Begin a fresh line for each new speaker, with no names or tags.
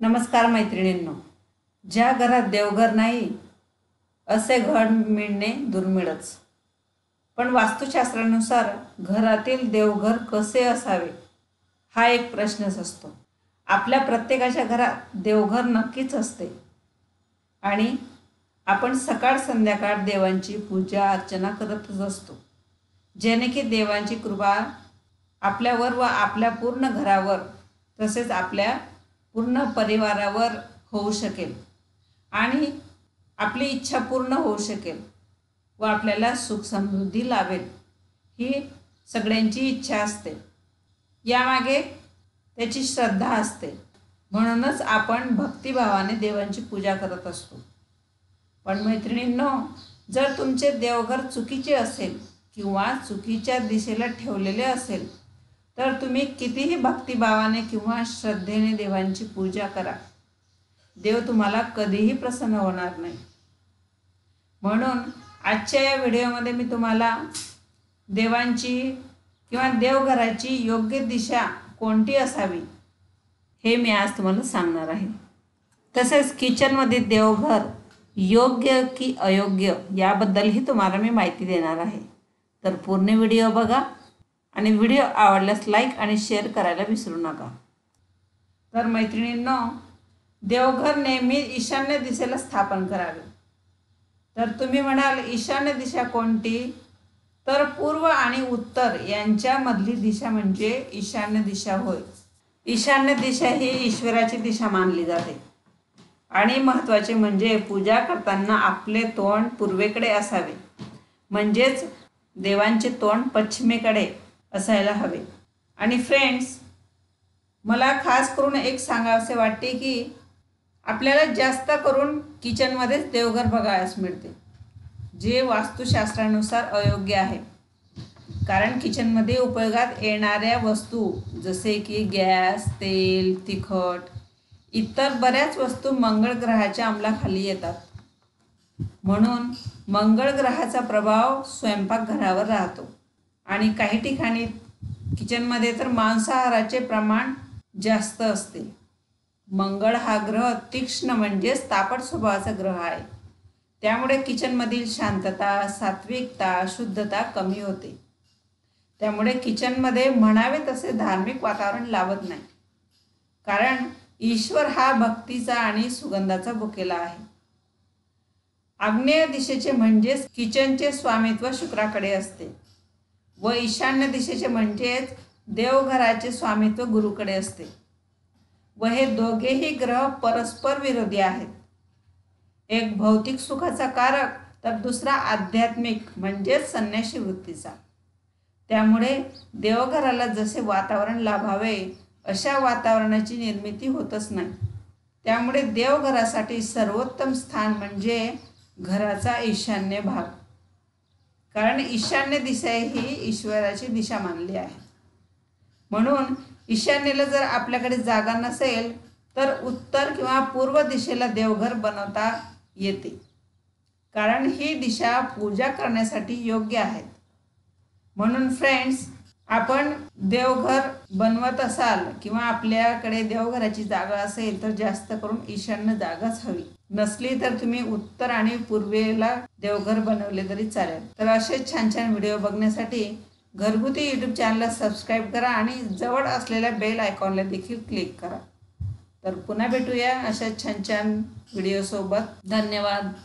नमस्कार मैत्रिणींनो. ज्या घरात देवघर नाही असे घर मिळणे दुर्मिळच. पण वास्तुशास्त्रानुसार घरातील देवघर कसे असावे हा एक प्रश्नच असतो. आपल्या प्रत्येकाच्या घरात देवघर नक्कीच असते आणि आपण सकाळ संध्याकाळ देवांची पूजा अर्चना करतच असतो, जेणे की देवांची कृपा आपल्यावर व आपल्या पूर्ण घरावर तसेच आपल्या पूर्ण परिवारावर होऊ शकेल आणि आपली इच्छा पूर्ण होऊ शकेल व आपल्याला सुख समृद्धी लाभेल ही सगळ्यांची इच्छा असते. यामागे त्याची श्रद्धा असते, म्हणूनच आपण भक्तिभावाने देवांची पूजा करत असतो. पण मैत्रिणींनो, जर तुमचे देवघर चुकीचे असेल किंवा चुकीच्या दिशेला ठेवलेले असेल तर तुम्ही कितीही भक्तिभावाने किंवा श्रद्धेने देवांची पूजा करा, देव तुम्हाला कधीही प्रसन्न होणार नाही. म्हणून आजच्या या व्हिडिओमध्ये मी तुम्हाला देवांची किंवा देवघराची योग्य दिशा कोणती असावी हे मी आज तुम्हाला सांगणार आहे. तसेच किचनमध्ये देवघर योग्य की अयोग्य याबद्दलही तुम्हाला मी माहिती देणार आहे. तर पूर्ण व्हिडिओ बघा आणि व्हिडिओ आवडल्यास लाईक आणि शेअर करायला विसरू नका. तर मैत्रिणींनो, देवघर नेहमी ईशान्य दिशेला स्थापन करावे. तर तुम्ही म्हणाल ईशान्य दिशा कोणती? तर पूर्व आणि उत्तर यांच्यामधली दिशा म्हणजे ईशान्य दिशा होय. ईशान्य दिशा ही ईश्वराची दिशा मानली जाते आणि महत्त्वाचे म्हणजे पूजा करताना आपले तोंड पूर्वेकडे असावे, म्हणजेच देवांचे तोंड पश्चिमेकडे असायला हवे. आणि फ्रेंड्स, मला खास करून एक सांगावसे वाटते की आपल्याला जास्त करून किचनमध्येच देवघर बघायला मिळते, जे वास्तुशास्त्रानुसार अयोग्य आहे. कारण किचनमध्ये उपयोगात येणाऱ्या वस्तू जसे की गॅस, तेल, तिखट इतर बऱ्याच वस्तू मंगळ ग्रहाच्या अंमलाखाली येतात. म्हणून मंगळ ग्रहाचा प्रभाव स्वयंपाकघरावर राहतो आणि काही ठिकाणी किचनमध्ये तर मांसाहाराचे प्रमाण जास्त असते. मंगळ हा ग्रह तीक्ष्ण म्हणजेच तापट स्वभावाचा ग्रह आहे. त्यामुळे किचनमधील शांतता, सात्विकता, शुद्धता कमी होते. त्यामुळे किचनमध्ये म्हणावे तसे धार्मिक वातावरण लाभत नाही. कारण ईश्वर हा भक्तीचा आणि सुगंधाचा भुकेला आहे. आग्नेय दिशेचे म्हणजेच किचनचे स्वामित्व शुक्राकडे असते व ईशान्य दिशेचे म्हणजेच देवघराचे स्वामित्व गुरुकडे असते व हे दोघेही ग्रह परस्पर विरोधी आहेत. एक भौतिक सुखाचा कारक तर दुसरा आध्यात्मिक म्हणजेच संन्यासी वृत्तीचा. त्यामुळे देवघराला जसे वातावरण लाभावे अशा वातावरणाची निर्मिती होतच नाही. त्यामुळे देवघरासाठी सर्वोत्तम स्थान म्हणजे घराचा ईशान्य भाग. कारण ईशान्य दिशा ही ईश्वराची दिशा मानली आहे. म्हणून ईशान्येला जर आपल्याकडे जागा नसेल तर उत्तर किंवा पूर्व दिशेला देवघर बनवता येते, कारण ही दिशा पूजा करण्यासाठी योग्य आहेत. म्हणून फ्रेंड्स, आपण देवघर बनवत असाल किंवा आपल्याकडे देवघराची जागा असेल तर जास्त करून ईशान्य जागाच हवी. नसली तर तुम्ही उत्तर आणि पूर्वेला देवघर बनवले तरी चालेल. तर असेच छान छान व्हिडिओ बघण्यासाठी घरगुती यूट्यूब चॅनलला सबस्क्राईब करा आणि जवळ असलेल्या बेल आयकॉनला देखील क्लिक करा. तर पुन्हा भेटूया अशा छान छान व्हिडिओसोबत. धन्यवाद.